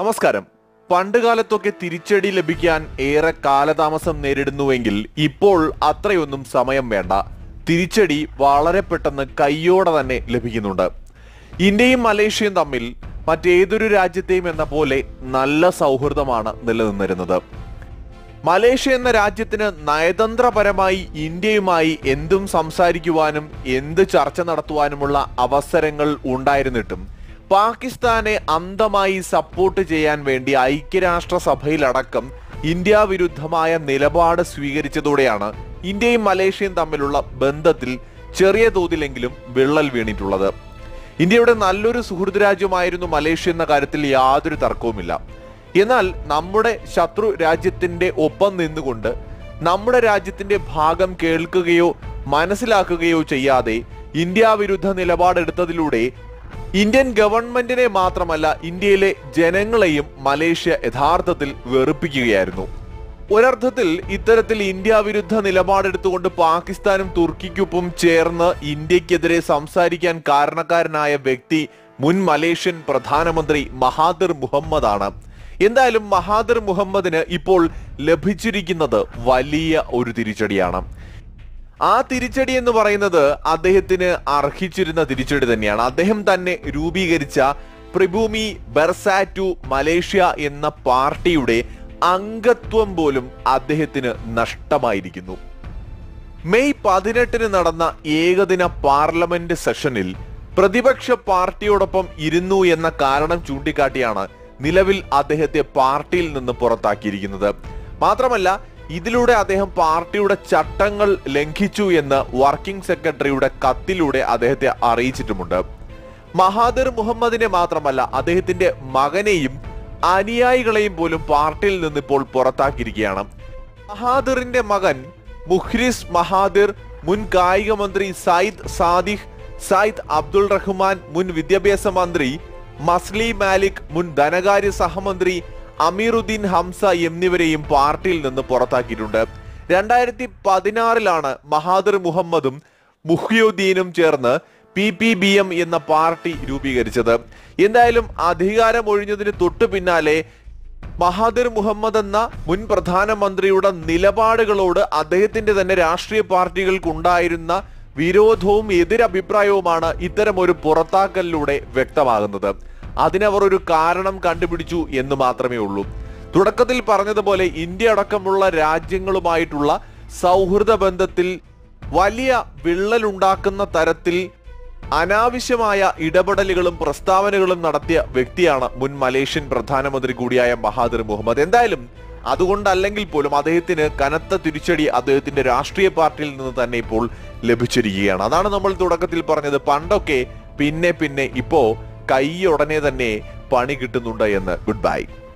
നമസ്കാരം. പണ്ടുകാലത്തൊക്കെ തിരിച്ചടി ലഭിക്കാൻ ഏറെ കാലതാമസം നേരിടുന്നുവെങ്കിൽ ഇപ്പോൾ അത്രയൊന്നും സമയം വേണ്ട. തിരിച്ചടി വളരെ പെട്ടെന്ന് കയ്യോടെ തന്നെ ലഭിക്കുന്നുണ്ട്. ഇന്ത്യയും മലേഷ്യയും തമ്മിൽ മറ്റേതൊരു രാജ്യത്തെയും എന്ന പോലെ നല്ല സൗഹൃദമാണ് നിലനിന്നിരുന്നത്. മലേഷ്യ എന്ന രാജ്യത്തിന് നയതന്ത്രപരമായി ഇന്ത്യയുമായി എന്തും സംസാരിക്കുവാനും എന്ത് ചർച്ച നടത്തുവാനുമുള്ള അവസരങ്ങൾ ഉണ്ടായിരുന്നിട്ടും പാകിസ്ഥാനെ അന്ധമായി സപ്പോർട്ട് ചെയ്യാൻ വേണ്ടി ഐക്യരാഷ്ട്രസഭയിലടക്കം ഇന്ത്യ വിരുദ്ധമായ നിലപാട് സ്വീകരിച്ചതോടെയാണ് ഇന്ത്യയും മലേഷ്യയും തമ്മിലുള്ള ബന്ധത്തിൽ ചെറിയ തോതിലെങ്കിലും വിള്ളൽ വീണിട്ടുള്ളത്. ഇന്ത്യയുടെ നല്ലൊരു സുഹൃത്ത് രാജ്യമായിരുന്നു മലേഷ്യ എന്ന കാര്യത്തിൽ യാതൊരു തർക്കവുമില്ല. എന്നാൽ നമ്മുടെ ശത്രു രാജ്യത്തിന്റെ ഒപ്പം നിന്നുകൊണ്ട് നമ്മുടെ രാജ്യത്തിന്റെ ഭാഗം കേൾക്കുകയോ മനസ്സിലാക്കുകയോ ചെയ്യാതെ ഇന്ത്യ വിരുദ്ധ നിലപാടെടുത്തതിലൂടെ ഇന്ത്യൻ ഗവൺമെന്റിനെ മാത്രമല്ല ഇന്ത്യയിലെ ജനങ്ങളെയും മലേഷ്യ യഥാർത്ഥത്തിൽ വെറുപ്പിക്കുകയായിരുന്നു. ഒരർത്ഥത്തിൽ ഇത്തരത്തിൽ ഇന്ത്യ വിരുദ്ധ നിലപാടെടുത്തുകൊണ്ട് പാകിസ്ഥാനും തുർക്കിക്കൊപ്പം ചേർന്ന് ഇന്ത്യക്കെതിരെ സംസാരിക്കാൻ കാരണക്കാരനായ വ്യക്തി മുൻ മലേഷ്യൻ പ്രധാനമന്ത്രി മഹാതിർ മുഹമ്മദാണ്. എന്തായാലും മഹാതിർ മുഹമ്മദിന് ഇപ്പോൾ ലഭിച്ചിരിക്കുന്നത് വലിയ ഒരു തിരിച്ചടിയാണ്. ആ തിരിച്ചടി എന്ന് പറയുന്നത് അദ്ദേഹത്തിന് അർഹിച്ചിരുന്ന തിരിച്ചടി തന്നെയാണ്. അദ്ദേഹം തന്നെ രൂപീകരിച്ച പ്രിഭൂമി ബെർസാറ്റു മലേഷ്യ എന്ന പാർട്ടിയുടെ അംഗത്വം പോലും അദ്ദേഹത്തിന് നഷ്ടമായിരിക്കുന്നു. മെയ് 18 നടന്ന ഏകദിന പാർലമെന്റ് സെഷനിൽ പ്രതിപക്ഷ പാർട്ടിയോടൊപ്പം ഇരുന്നു എന്ന കാരണം ചൂണ്ടിക്കാട്ടിയാണ് നിലവിൽ അദ്ദേഹത്തെ പാർട്ടിയിൽ നിന്ന് പുറത്താക്കിയിരിക്കുന്നത്. മാത്രമല്ല, ഇതിലൂടെ അദ്ദേഹം പാർട്ടിയുടെ ചട്ടങ്ങൾ ലംഘിച്ചു എന്ന് വർക്കിംഗ് സെക്രട്ടറിയുടെ കത്തിലൂടെ അദ്ദേഹത്തെ അറിയിച്ചിട്ടുമുണ്ട്. മഹാതിർ മുഹമ്മദിനെ മാത്രമല്ല, അദ്ദേഹത്തിന്റെ മകനെയും അനുയായികളെയും പോലും പാർട്ടിയിൽ നിന്ന് ഇപ്പോൾ പുറത്താക്കിയിരിക്കുകയാണ്. മഹാതിറിന്റെ മകൻ മുഖ്രിസ് മഹാതിർ, മുൻ കായിക മന്ത്രി സയ്യിദ് സാദിഖ്, സയ്യിദ് അബ്ദുൾ റഹ്മാൻ, മുൻ വിദ്യാഭ്യാസ മന്ത്രി മസ്ലി മാലിക്, മുൻ ധനകാര്യ സഹമന്ത്രി അമീറുദ്ദീൻ ഹംസ എന്നിവരെയും പാർട്ടിയിൽ നിന്ന് പുറത്താക്കിയിട്ടുണ്ട്. 2016 മഹാതിർ മുഹമ്മദും മുഹ്യുദ്ദീനും ചേർന്ന് PPBM എന്ന പാർട്ടി രൂപീകരിച്ചത്. എന്തായാലും അധികാരം ഒഴിഞ്ഞതിന് തൊട്ടു പിന്നാലെ മഹാതിർ മുഹമ്മദ് എന്ന മുൻ പ്രധാനമന്ത്രിയുടെ നിലപാടുകളോട് അദ്ദേഹത്തിന്റെ തന്നെ രാഷ്ട്രീയ പാർട്ടികൾക്കുണ്ടായിരുന്ന വിരോധവും എതിരഭിപ്രായവുമാണ് ഇത്തരം ഒരു പുറത്താക്കലിലൂടെ വ്യക്തമാകുന്നത്. അതിനവർ ഒരു കാരണം കണ്ടുപിടിച്ചു എന്ന് മാത്രമേ ഉള്ളൂ. തുടക്കത്തിൽ പറഞ്ഞതുപോലെ ഇന്ത്യ അടക്കമുള്ള രാജ്യങ്ങളുമായിട്ടുള്ള സൗഹൃദ ബന്ധത്തിൽ വലിയ വിള്ളലുണ്ടാക്കുന്ന തരത്തിൽ അനാവശ്യമായ ഇടപെടലുകളും പ്രസ്താവനകളും നടത്തിയ വ്യക്തിയാണ് മുൻ മലേഷ്യൻ പ്രധാനമന്ത്രി കൂടിയായ മഹാതിർ മുഹമ്മദ്. എന്തായാലും അതുകൊണ്ടല്ലെങ്കിൽ പോലും അദ്ദേഹത്തിന് കനത്ത തിരിച്ചടി അദ്ദേഹത്തിന്റെ രാഷ്ട്രീയ പാർട്ടിയിൽ നിന്ന് തന്നെ ഇപ്പോൾ ലഭിച്ചിരിക്കുകയാണ്. അതാണ് നമ്മൾ തുടക്കത്തിൽ പറഞ്ഞത്. പണ്ടൊക്കെ പിന്നെ ഇപ്പോ കൈയുടനെ തന്നെ പണി കിട്ടുന്നുണ്ട് എന്ന്. Good bye.